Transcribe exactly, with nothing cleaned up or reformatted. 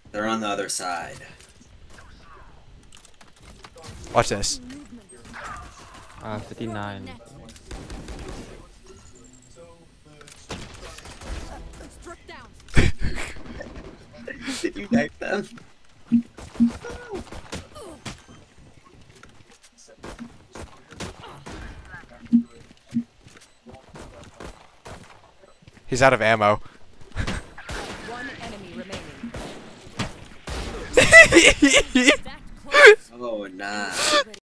They're on the other side. Watch this. Uh, fifty-nine. Did you knife them? He's out of ammo. One enemy remaining. Oh, nah.